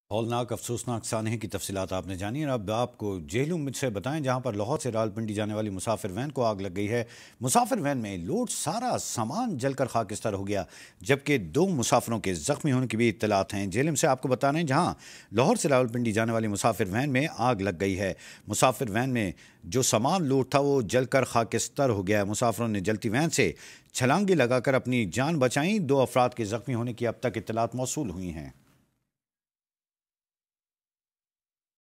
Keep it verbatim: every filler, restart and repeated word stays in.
हौलनाक अफसोसनाक सानहे की तफसीलात आपने जानी और अब आपको जेहलूम से बताएं जहां पर लाहौर से रावलपिंडी जाने वाली मुसाफिर वैन को आग लग गई है। मुसाफिर वैन में लोड सारा सामान जलकर खाकिस्तार हो गया, जबकि दो मुसाफिरों के जख्मी होने की भी इत्तलात हैं। जेहलूम से आपको बता रहे हैं जहां लाहौर से रावलपिंडी जाने वाली मुसाफिर वैन में आग लग गई है। मुसाफिर वैन में जो सामान लोड था वो जलकर खाकिस्तार हो गया है। मुसाफिरों ने जलती वैन से छलांगी लगाकर अपनी जान बचाई। दो अफराद के जख्मी होने की अब तक इत्तलात मौसूल हुई हैं।